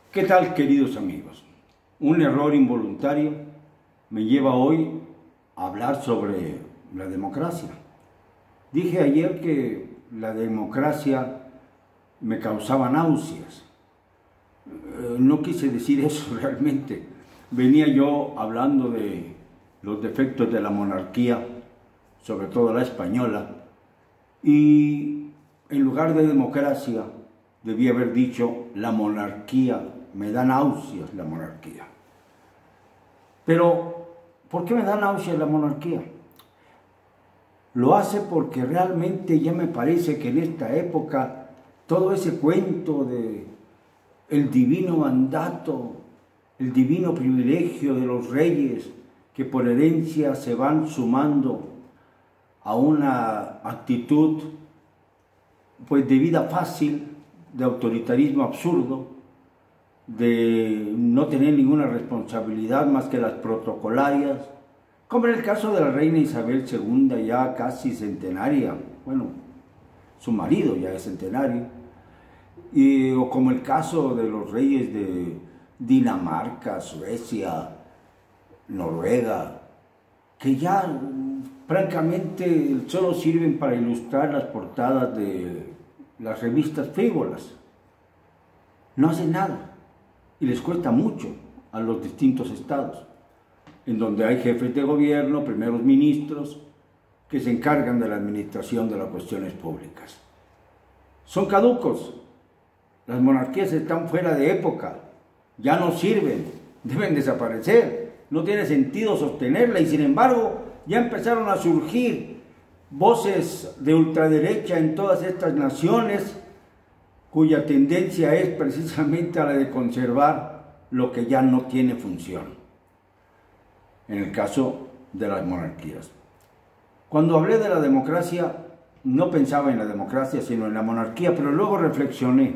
¿Qué tal, queridos amigos? Un error involuntario me lleva hoy a hablar sobre la democracia. Dije ayer que la democracia me causaba náuseas. No quise decir eso realmente. Venía yo hablando de los defectos de la monarquía, sobre todo la española, y en lugar de democracia debía haber dicho la monarquía. Me da náuseas la monarquía. Pero, ¿por qué me da náuseas la monarquía? Lo hace porque realmente ya me parece que en esta época todo ese cuento de el divino mandato, el divino privilegio de los reyes que por herencia se van sumando a una actitud pues de vida fácil, de autoritarismo absurdo, de no tener ninguna responsabilidad más que las protocolarias, como en el caso de la reina Isabel II, ya casi centenaria, bueno, su marido ya es centenario, o como el caso de los reyes de Dinamarca, Suecia, Noruega, que ya francamente solo sirven para ilustrar las portadas de las revistas frívolas. No hacen nada. Y les cuesta mucho a los distintos estados, en donde hay jefes de gobierno, primeros ministros, que se encargan de la administración de las cuestiones públicas. Son caducos, las monarquías están fuera de época, ya no sirven, deben desaparecer, no tiene sentido sostenerla, y sin embargo ya empezaron a surgir voces de ultraderecha en todas estas naciones, cuya tendencia es precisamente a la de conservar lo que ya no tiene función, en el caso de las monarquías. Cuando hablé de la democracia, no pensaba en la democracia, sino en la monarquía, pero luego reflexioné.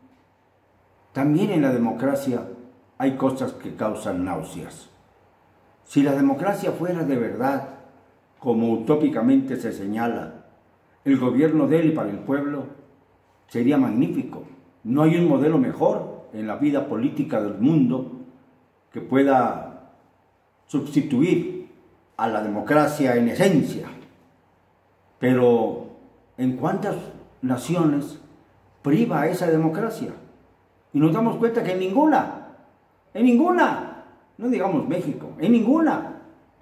También en la democracia hay cosas que causan náuseas. Si la democracia fuera de verdad, como utópicamente se señala, el gobierno de él y para el pueblo, sería magnífico. No hay un modelo mejor en la vida política del mundo que pueda sustituir a la democracia en esencia. Pero, ¿en cuántas naciones priva esa democracia? Y nos damos cuenta que en ninguna, no digamos México, en ninguna.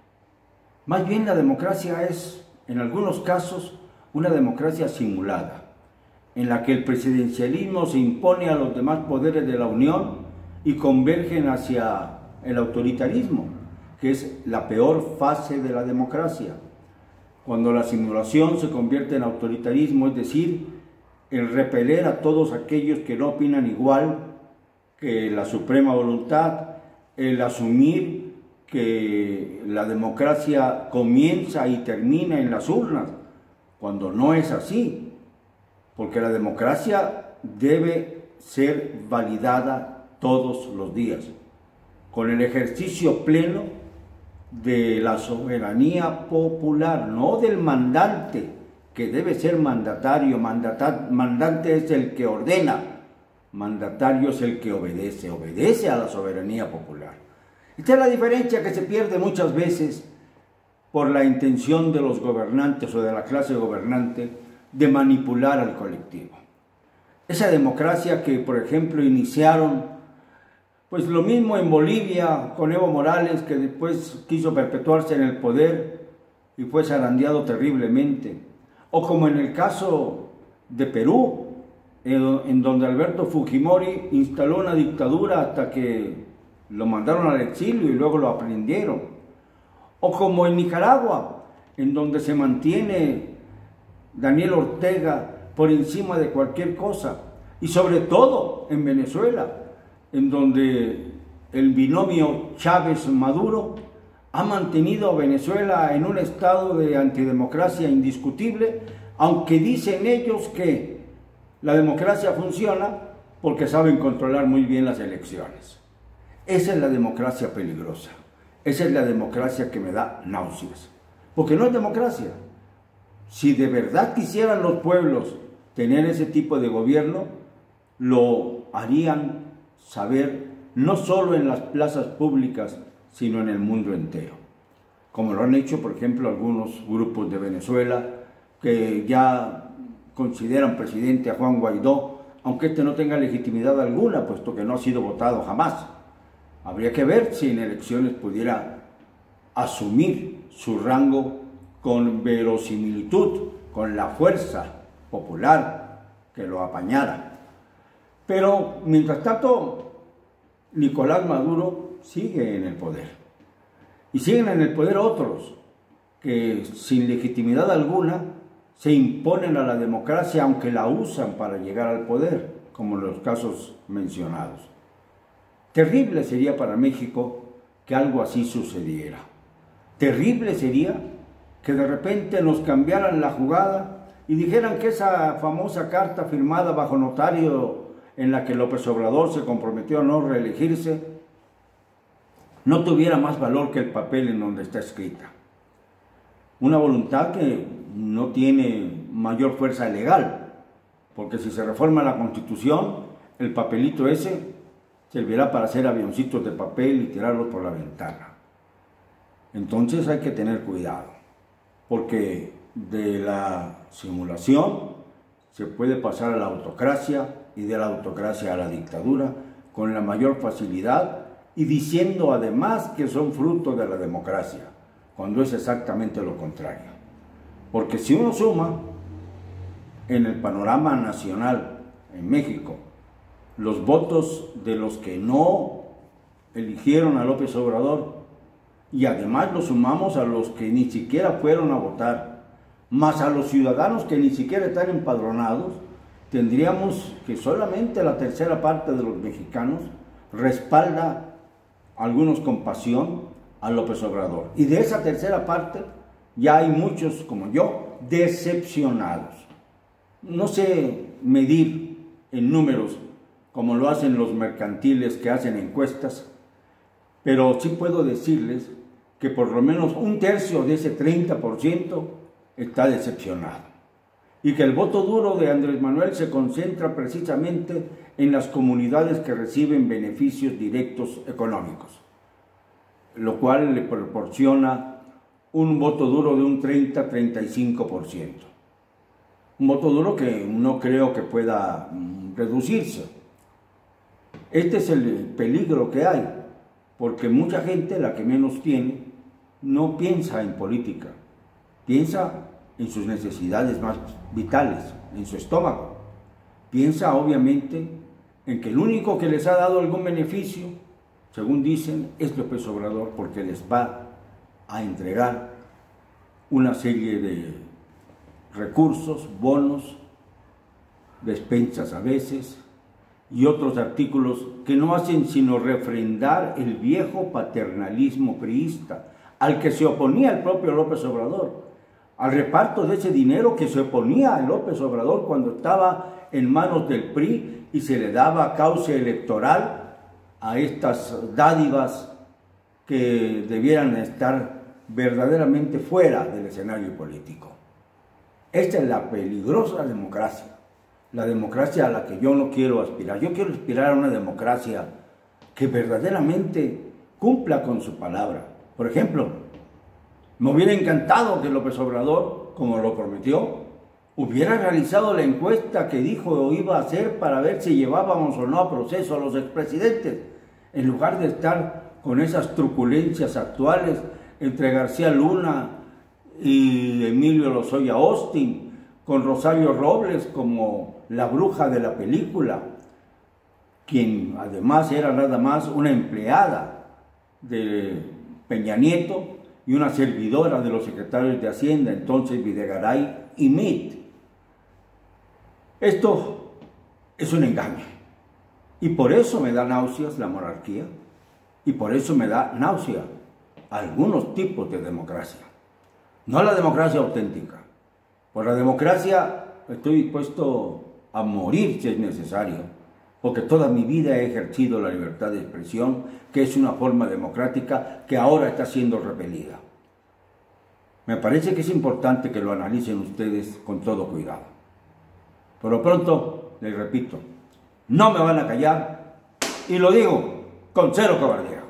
Más bien la democracia es, en algunos casos, una democracia simulada, en la que el presidencialismo se impone a los demás poderes de la Unión y convergen hacia el autoritarismo, que es la peor fase de la democracia. Cuando la simulación se convierte en autoritarismo, es decir, el repeler a todos aquellos que no opinan igual que la suprema voluntad, el asumir que la democracia comienza y termina en las urnas, cuando no es así. Porque la democracia debe ser validada todos los días, con el ejercicio pleno de la soberanía popular, no del mandante, que debe ser mandatario. Mandante es el que ordena, mandatario es el que obedece a la soberanía popular. Esta es la diferencia que se pierde muchas veces por la intención de los gobernantes o de la clase gobernante de manipular al colectivo. Esa democracia que, por ejemplo, iniciaron, pues lo mismo en Bolivia con Evo Morales, que después quiso perpetuarse en el poder y fue zarandeado terriblemente, o como en el caso de Perú, en donde Alberto Fujimori instaló una dictadura hasta que lo mandaron al exilio y luego lo aprendieron, o como en Nicaragua, en donde se mantiene Daniel Ortega por encima de cualquier cosa, y sobre todo en Venezuela, en donde el binomio Chávez-Maduro ha mantenido a Venezuela en un estado de antidemocracia indiscutible, aunque dicen ellos que la democracia funciona porque saben controlar muy bien las elecciones. Esa es la democracia peligrosa, esa es la democracia que me da náuseas, porque no es democracia. Si de verdad quisieran los pueblos tener ese tipo de gobierno, lo harían saber no solo en las plazas públicas, sino en el mundo entero. Como lo han hecho, por ejemplo, algunos grupos de Venezuela que ya consideran presidente a Juan Guaidó, aunque este no tenga legitimidad alguna, puesto que no ha sido votado jamás. Habría que ver si en elecciones pudiera asumir su rango con verosimilitud, con la fuerza popular que lo apañara. Pero, mientras tanto, Nicolás Maduro sigue en el poder. Y siguen en el poder otros que, sin legitimidad alguna, se imponen a la democracia, aunque la usan para llegar al poder, como en los casos mencionados. Terrible sería para México que algo así sucediera. Terrible sería que de repente nos cambiaran la jugada y dijeran que esa famosa carta firmada bajo notario en la que López Obrador se comprometió a no reelegirse, no tuviera más valor que el papel en donde está escrita. Una voluntad que no tiene mayor fuerza legal, porque si se reforma la Constitución, el papelito ese servirá para hacer avioncitos de papel y tirarlos por la ventana. Entonces hay que tener cuidado, porque de la simulación se puede pasar a la autocracia y de la autocracia a la dictadura con la mayor facilidad y diciendo además que son fruto de la democracia, cuando es exactamente lo contrario. Porque si uno suma en el panorama nacional en México los votos de los que no eligieron a López Obrador y además lo sumamos a los que ni siquiera fueron a votar, más a los ciudadanos que ni siquiera están empadronados, tendríamos que solamente la tercera parte de los mexicanos respalda, algunos con pasión, a López Obrador. Y de esa tercera parte ya hay muchos, como yo, decepcionados. No sé medir en números como lo hacen los mercantiles que hacen encuestas, pero sí puedo decirles que por lo menos un tercio de ese 30% está decepcionado. Y que el voto duro de Andrés Manuel se concentra precisamente en las comunidades que reciben beneficios directos económicos, lo cual le proporciona un voto duro de un 30-35%. Un voto duro que no creo que pueda reducirse. Este es el peligro que hay, porque mucha gente, la que menos tiene, no piensa en política, piensa en sus necesidades más vitales, en su estómago. Piensa obviamente en que el único que les ha dado algún beneficio, según dicen, es López Obrador, porque les va a entregar una serie de recursos, bonos, despensas a veces, y otros artículos que no hacen sino refrendar el viejo paternalismo priista, al que se oponía el propio López Obrador, al reparto de ese dinero que se oponía a López Obrador cuando estaba en manos del PRI y se le daba cauce electoral a estas dádivas que debieran estar verdaderamente fuera del escenario político. Esta es la peligrosa democracia, la democracia a la que yo no quiero aspirar. Yo quiero aspirar a una democracia que verdaderamente cumpla con su palabra. Por ejemplo, me hubiera encantado que López Obrador, como lo prometió, hubiera realizado la encuesta que dijo iba a hacer para ver si llevábamos o no a proceso a los expresidentes, en lugar de estar con esas truculencias actuales entre García Luna y Emilio Lozoya Austin, con Rosario Robles como la bruja de la película, quien además era nada más una empleada de Peña Nieto y una servidora de los secretarios de Hacienda, entonces Videgaray y Mitt. Esto es un engaño, y por eso me da náuseas la monarquía, y por eso me da náusea algunos tipos de democracia. No la democracia auténtica. Por la democracia estoy dispuesto a morir si es necesario, porque toda mi vida he ejercido la libertad de expresión, que es una forma democrática que ahora está siendo repelida. Me parece que es importante que lo analicen ustedes con todo cuidado. Por lo pronto, les repito, no me van a callar Y lo digo con cero cobardía.